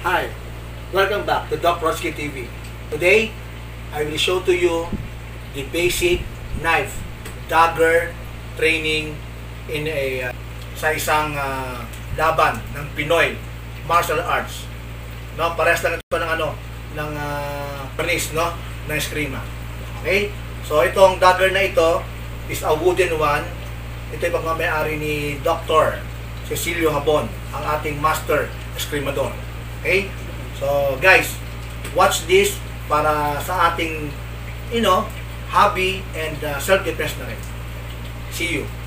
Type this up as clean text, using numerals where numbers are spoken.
Hi, welcome back to Doc Roski TV. Today, I will show to you the basic knife dagger training in a sa isang laban ng Pinoy martial arts. No, parehas lang ito ng harness, no, ng eskrima. Okay? So itong dagger na ito is a wooden one. Ito yung pagmamayari ni Dr. Cecilio Habon, ang ating master escrimador. Okay? So, guys, watch this para sa ating, hobby and self-defense na rin. See you.